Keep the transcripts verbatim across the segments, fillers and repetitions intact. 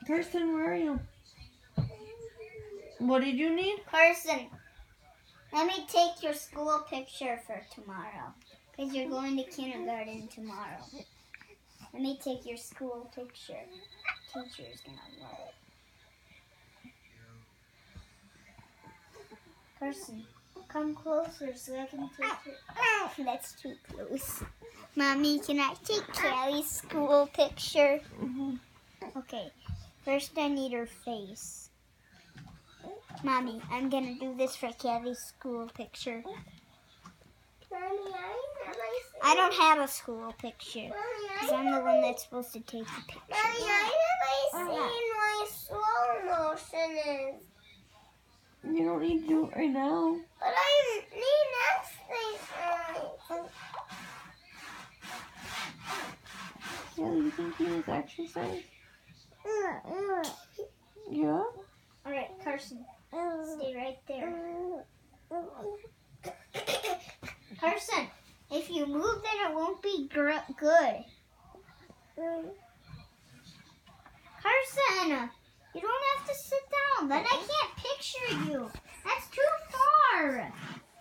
Carson, where are you? What did you need? Carson, let me take your school picture for tomorrow. Because you're going to kindergarten tomorrow. Let me take your school picture. Teacher's going to love it. Carson, come closer so I can take your... That's too close. Mommy, can I take Callie's school picture? Mm-hmm. Okay, first I need her face. Mommy, I'm going to do this for Callie's school picture. Mommy, I don't have a school picture. Because I'm the one that's supposed to take the picture. Mommy, I haven't seen my slow motion is. You don't need to do it right now. But I need exercise. Yeah, you think he needs exercise? Yeah? Alright, Carson, stay right there. Carson, if you move, then it won't be gr good. Carson, you don't have to sit down. Then I can't picture you. That's too far.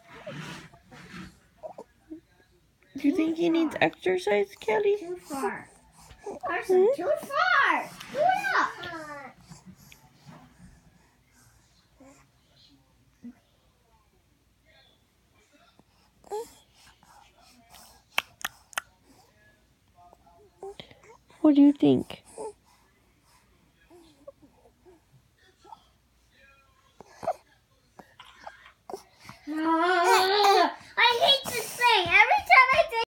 Do you think he needs exercise, Kelly? Too far. Carson, too far. Do it up. What do you think?